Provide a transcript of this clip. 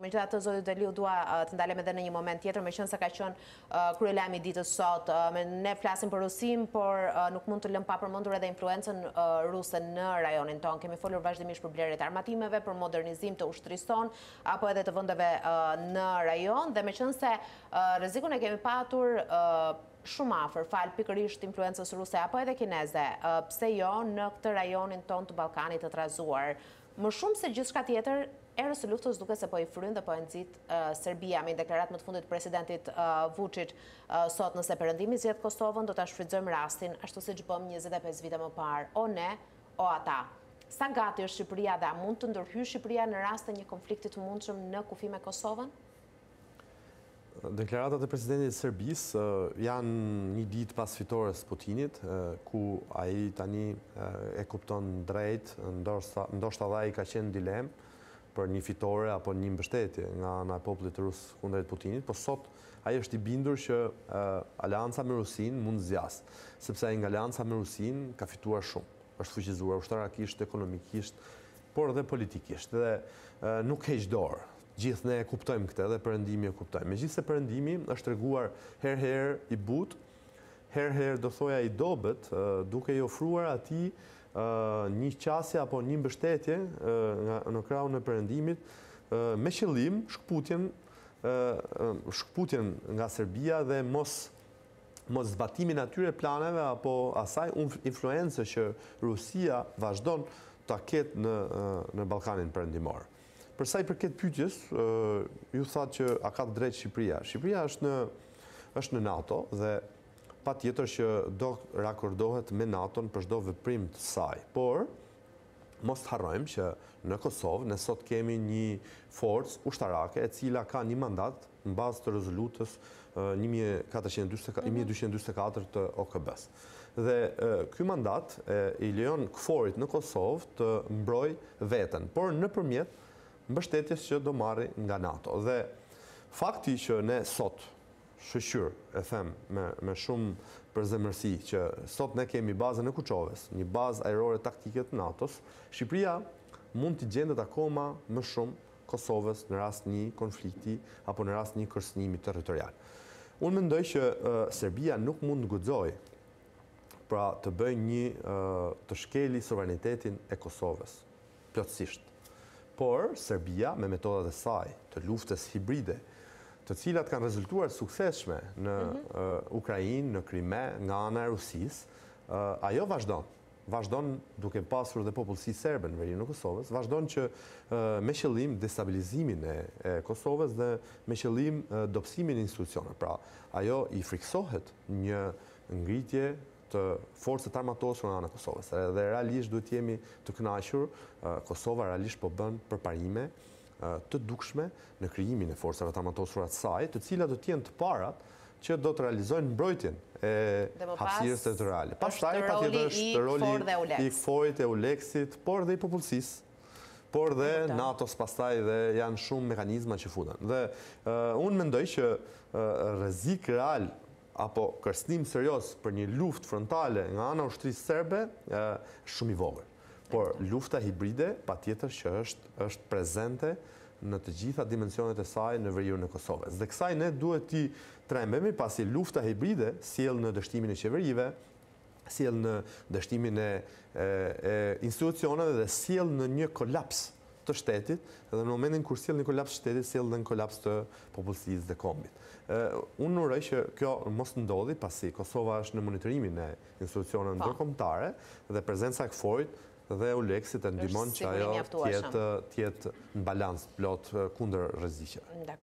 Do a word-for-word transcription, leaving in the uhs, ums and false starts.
Megjithatë, zoti Deliu, dua të ndalem edhe në një moment tjetër, meqense se ka qenë kryelami ditës sot. Ne flasim për Rusin, por nuk mund të lëm pa përmendur edhe influencën ruse në rajonin tonë. Kemi folur vazhdimisht për blerjet e armatimeve, për modernizim të ushtrisë tonë, apo edhe të vendeve në rajon, dhe meqense rrezikun e kemi patur shumë afër, fal pikërisht influencës ruse apo edhe kineze, pse jo në këtë rajonin tonë të Ballkanit të trazuar. Më shumë se gjithçka tjetër, erës së luftës duke se po i fryn dhe po e nxit Serbia me deklarat më të fundit të presidentit Vučić sot, nëse Perëndimi zgjedh Kosovën, do ta shfrytëzojmë rastin ashtu siç bëm njëzet e pesë vite më parë, o ne, o ata. Sa gati është Shqipëria dhe a mund të ndërhyjë Shqipëria në rast të një konflikti të mundshëm në kufi me Kosovën? Deklaratat e presidentit të Serbisë janë një ditë pas fitores Putinit, ku ai tani e kupton drejt, ndoshta dhe ai ka qenë dilemë për një fitore apo një mbështetje nga ana e popullit rus kundrejt Putinit, por sot ai është i bindur që aleanca me Rusin mund zgjas, sepse ai nga aleanca me Rusin ka fituar shumë. Është fuqizuar ushtarakisht, ekonomikisht, por edhe politikisht, dhe nuk heq dorë. Gjithë ne e kuptojmë këtë dhe Perëndimi e kuptojmë. Megjithëse Perëndimi është treguar herë-herë i butë, herë-herë do thoja i dobët, duke i ofruar atij një qasje apo një mbështetje në krahun e Perëndimit me qëllim shkputjen shkputjen nga Serbia dhe mos mos zbatimin atyre planeve apo asaj influencë që Rusia vazhdon ta ketë në në Ballkanin Perëndimor. Për sa i përket pyetjes, ju thatë që a ka të drejtë Shqipëria. Shqipëria është në është në NATO dhe patjetër që do rakordohet me NATO-n për çdo veprim të saj. Por mos të harrojmë që në Kosovë ne sot kemi një forcë ushtarake e cila ka një mandat në bazë të rezolutës një mijë e dyqin e dyqin e katër të O K B-s. Dhe ky mandat i lejon KFOR-it në Kosovë të mbrojë veten, por nëpërmjet mbështetjes që do marri nga NATO. Dhe fakti që ne sot, shqyr, e them me, me shumë përzemërsi, që sot ne kemi bazën e Kuçovës, një bazë ajrore taktike të NATO-s, Shqipëria mund të gjendet akoma më shumë Kosovës në rast një konflikti apo në rast një kërcënimi territorial. Unë mendoj që uh, Serbia nuk mund të guxojë pra të bëjë një uh, të shkeli sovranitetin e Kosovës, plotësisht. Por Serbia, me metodat e saj të luftës hibride, të cilat kanë rezultuar suksesshme në uh, Ukrainë, në Krime, nga ana e Rusisë, uh, ajo vazhdon. Vazhdon duke pasur dhe popullsi serbe në veriun e Kosovës, vazhdon që uh, me qëllim destabilizimin e, e Kosovës dhe me qëllim uh, dobësimin e institucioneve. Pra, ajo i friksohet një ngritje të forcët armatosur nga ana e Kosovës. Dhe realisht duhet jemi të kënaqur, Kosova realisht po bën përparime të dukshme në krijimin e forcave të armatosura të saj, të cilat do të jenë të parat që do të realizojnë mbrojtjen e hapësirës territoriale. Pastaj patjetër është roli i KFOR-it e ULEX-it, por dhe i popullsisë, por dhe NATO-s pastaj dhe janë shumë mekanizma që futen. Dhe uh, unë mendoj që uh, rrezik real apo kërcënim serioz për një luftë frontale nga ana ushtrisë serbe është shumë i vogël. Por lufta hibride patjetër që është është prezente në të gjitha dimensionet e saj në veriun e Kosovës. Dhe kësaj ne duhet t'i trembemi pasi lufta hibride sjell në dështimin e qeverive, sjell në dështimin e, e, e institucioneve dhe sjell në një kolaps të shtetit, edhe në momentin kur sjell një kolaps shtetit, sjell dhe një kolaps të popullsisë dhe kombit. Unë uroj që kjo mos ndodhi, pasi Kosova është në monitorimin e institucioneve ndërkombëtare dhe prezenca e KFOR-it dhe ULEX-it e ndihmon që ajo të jetë në balans plot kundër rrezikeve.